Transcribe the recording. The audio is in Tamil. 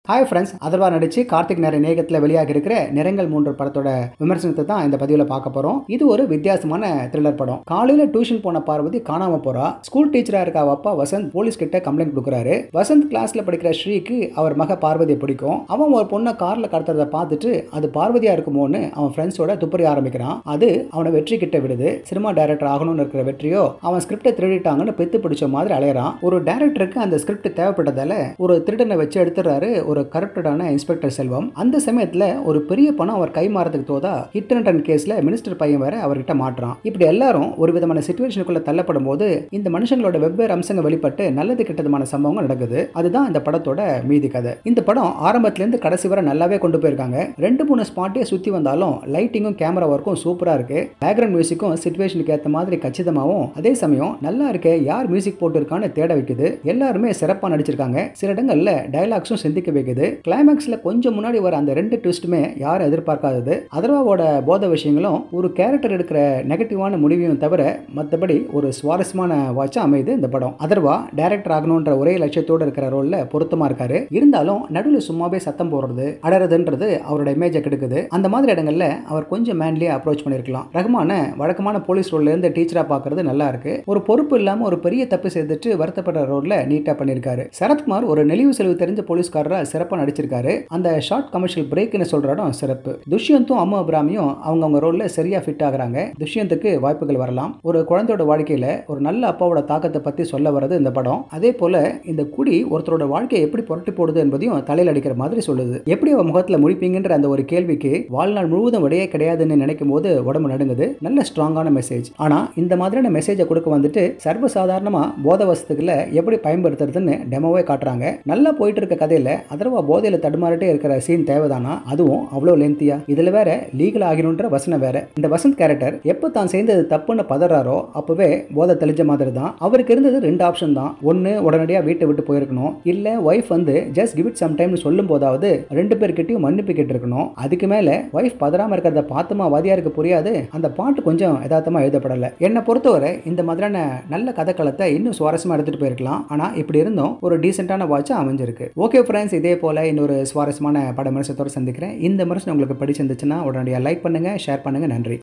ஹாய் ஃப்ரெண்ட்ஸ், அதர்வா நடிச்சு கார்த்திக் நேயகத்தில் வெளியாக இருக்கிற நிறங்கள் 3 படத்தோட விமர்சனத்தை தான் இந்த பதிவில் பார்க்க போறோம். இது ஒரு வித்தியாசமான த்ரில்லர் படம். காலையில டியூஷன் போன பார்வதி காணாம போறா. ஸ்கூல் டீச்சரா இருக்க அவ அப்பா வசந்த் போலீஸ் கிட்ட கம்ப்ளைண்ட் கொடுக்குறாரு. வசந்த் கிளாஸ்ல படிக்கிற ஸ்ரீக்கு அவர் மக பார்வதியை பிடிக்கும். அவன் ஒரு பொண்ணை கார்ல கடத்துறத பார்த்துட்டு அது பார்வதியா இருக்குமோன்னு அவன் ஃப்ரெண்ட்ஸோட துப்பறி ஆரம்பிக்கிறான். அது அவனை வெற்றி கிட்ட விடுது. சினிமா டைரக்டர் ஆகணும்னு இருக்கிற வெற்றியோ அவன் ஸ்கிரிப்டை திருடிட்டாங்கன்னு பெத்து பிடிச்ச மாதிரி அலையறான். ஒரு டைரக்டருக்கு அந்த ஸ்கிரிப்ட் தேவைப்பட்டதால ஒரு திருடனை வச்சு எடுத்துறாரு ஒரு கரப்டடான இன்ஸ்பெக்டர் செல்வம். அந்த சமயத்துல ஒரு பெரிய பணம் அவர் கை மாறதுக்கு தோதா ஹிட் அண்ட் ரன் கேஸ்ல மினிஸ்டர் பையன் வேற அவர்கிட்ட மாட்றான். இப்படி எல்லாரும் ஒரு விதமான சிச்சுவேஷனுக்குள்ள தள்ளப்படும் போது இந்த மனுஷங்களோட வெவ்வேறு அம்சங்கள் வெளிப்பட்டு நல்லது கெட்டதுமான சம்பவங்கள் நடக்குது. அதுதான் இந்த படத்தோட மீதி கதை. இந்த படம் ஆரம்பத்துல இருந்து கடைசி வரை நல்லாவே கொண்டு போயிருக்காங்க. 2-3 ஸ்பாட்டே சுத்தி வந்தாலும் லைட்டிங்கும் கேமரா ஒர்க்கும் சூப்பரா இருக்கு. பேக்ரவுண்ட் மியூசிக்கும் சிச்சுவேஷனுக்கு ஏற்ற மாதிரி கச்சிதமாவும் அதே சமயம் நல்லா இருக்கே யார் மியூசிக் போட்டு இருக்கான்னு தேட வைக்குது. எல்லாருமே சிறப்பா நடிச்சிருக்காங்க. சில இடங்கள்ல டயலாக்ஸும் சிந்திக்க வைக்குது. கிளைமேக்ஸ்ல கொஞ்சம் முன்னாடி வர அந்த 2 ட்விஸ்ட்டுமே யாரும் எதிர்பார்க்காதது. அதர்வாவோட போத விஷயங்களும் ஒரு கேரக்டர் எடுக்கிற நெகட்டிவான முடிவையும் தவிர மற்றபடி ஒரு சுவாரஸ்யமான வாட்சா அமைது இந்த படம். அதர்வா டைரக்டர் ஆகணும்ன்ற ஒரே லட்சியத்தோடு இருக்கிற ரோல்ல பொருத்தமா இருக்காரு. இருந்தாலும் நடுவில் சும்மாவே சத்தம் போடுறது அடறதுன்றது அவரோட இமேஜை கெடுக்குது. அந்த மாதிரி இடங்கள்ல அவர் கொஞ்சம் மேன்லியா அப்ரோச் பண்ணிருக்கலாம். ரஹ்மான வழக்கமான போலீஸ் ரோல்ல இருந்து டீச்சரா பாக்குறது நல்லா இருக்கு. ஒரு பொறுப்பு இல்லாம ஒரு பெரிய தப்பு செய்துட்டு வருத்தப்படுற ரோல்ல நீட்டா பண்ணிருக்காரு. சரத்குமார் ஒரு நெளிவு செலவு தெரிஞ்ச போலீஸ்காரரா சிறப்பா நடிச்சிருக்காரு. அந்த ஷார்ட் கமர்ஷியல் பிரேக்னு சொல்ற இடம் சிறப்பு. துஷ்யந்தும் அம்மு அபிராமியும் அவங்க ரோல்ல சரியா ஃபிட் ஆகுறாங்க. துஷ்யந்துக்கு வாய்ப்புகள் வரலாம். ஒரு குழந்தையோட வாழ்க்கையில ஒரு நல்ல அப்பாவோட தாக்கத்தை பத்தி சொல்ல வரது இந்த படம். அதே போல இந்த குடி ஒருத்தரோட வாழ்க்கையை எப்படி புரட்டி போடுது என்பதையும் தலையில் அடிக்கிற மாதிரி சொல்லுது. எப்படி அவ முகத்துல முடிப்பீங்கன்ற அந்த ஒரு கேள்விக்கு வாழ்நாள் முழுவதும் விடையே கிடையாதுன்னு நினைக்கும் போது உடம்பு நடுங்குது. நல்ல ஸ்ட்ராங்கான மெசேஜ். ஆனா இந்த மாதிரியான மெசேஜை கொடுக்க வந்துட்டு சர்வசாதாரணமா போத வசதிகளை எப்படி பயன்படுத்துறதுன்னு டெமோவே காட்டுறாங்க. நல்லா போயிட்டு இருக்க கதையில அதர்வா போதையில தடுமாறிட்டே இருக்கிற சீன் தேவைதானா? அதுவும் அவ்வளோ லென்த்தியா? இதுல வேற லீகல் ஆகணும்ன்ற வசனம் வேற. இந்த வசந்த் கேரக்டர் எப்ப தான் செய்தது தப்புன்னு பதறாரோ அப்பவே போதை தெளிஞ்ச மாதிரி தான். அவருக்கு இருந்தது 2 ஆப்ஷன் தான். ஒன்னு உடனடியா வீட்டை விட்டு போயிருக்கணும். இல்ல ஒய்ஃப் வந்து just give it some time சொல்லும் போதாவது 2 பேர்கிட்டயும் மன்னிப்பு கேட்டிருக்கணும். அதுக்கு மேல ஒய்ஃப் பதறாம இருக்கிறத பார்த்துமா வாதியாருக்கு புரியாது. அந்த பாட்டு கொஞ்சம் யதார்த்தமா எழுதப்படல. என்னை பொறுத்தவரை இந்த மாதிரியான நல்ல கதைக்களத்தை இன்னும் சுவாரஸ்யமா எடுத்துட்டு போயிருக்கலாம். ஆனா இப்படி இருந்தும் ஒரு டீசென்டான வாட்சா அமைஞ்சிருக்கு. ஓகே ஃப்ரெண்ட்ஸ், இதே போல இன்னொரு சுவாரஸ்யமான பட விமர்சனத்தோடு சந்திக்கிறேன். இந்த விமர்சனம் உங்களுக்கு பிடிச்சிருந்துச்சுன்னா உடனடியாக லைக் பண்ணுங்க, ஷேர் பண்ணுங்க. நன்றி.